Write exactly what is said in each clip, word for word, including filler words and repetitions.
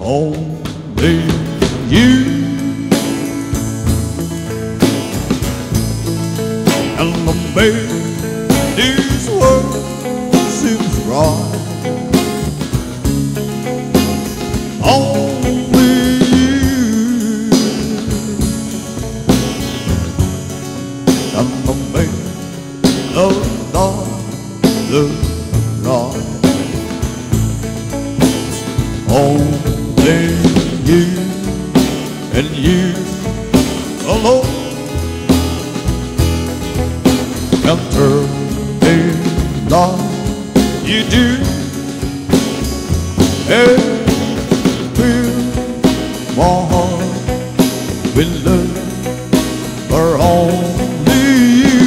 only you. And the make this world seems right. Only you. And the make the dark look right. Only you and you alone can turn me like you do, and fill my heart with love for only you.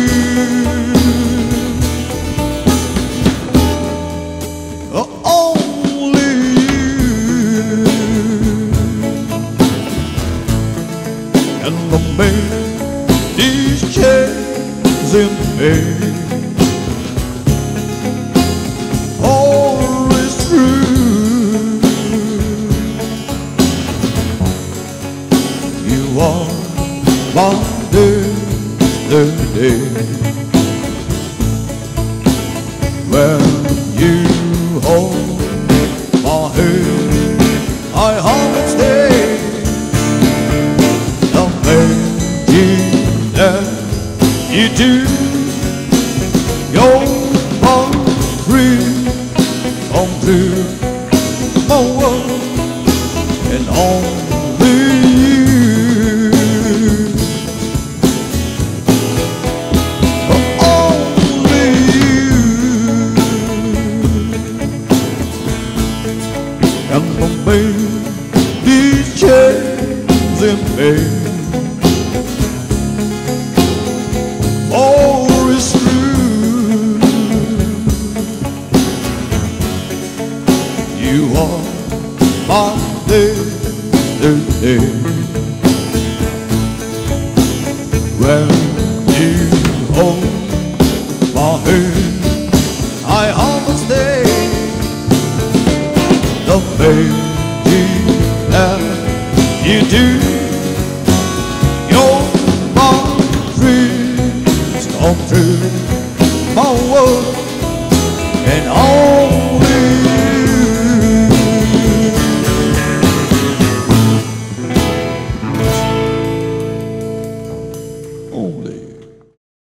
Oh, only you. And the make these chains in me. All is true. You are my destiny. When you hold my hand, I always stay. The magic that you do, you're my dream come true. My world and only you. Only you. And the make these chains in me. All is true. You are my destiny. When you hold my hand, I almost stay. The magic that you do, you're my dreams come true. My world and all